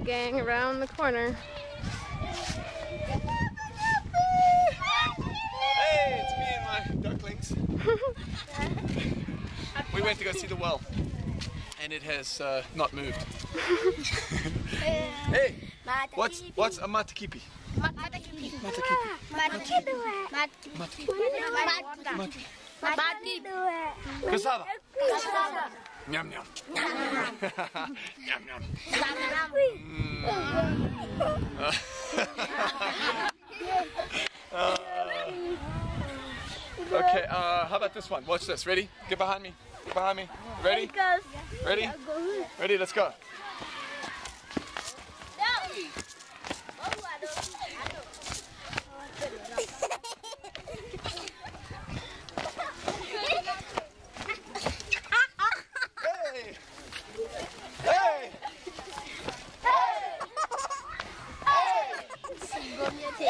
gang around the corner. Hey, it's me and my ducklings. We went to go see the well, and it has not moved. Hey, what's a matakipi? Matakipi. Cassava. Yum yum. Yum yum. Okay, how about this one? Watch this. Ready? Get behind me. Get behind me. Ready? Ready? Ready? Let's go. Hey!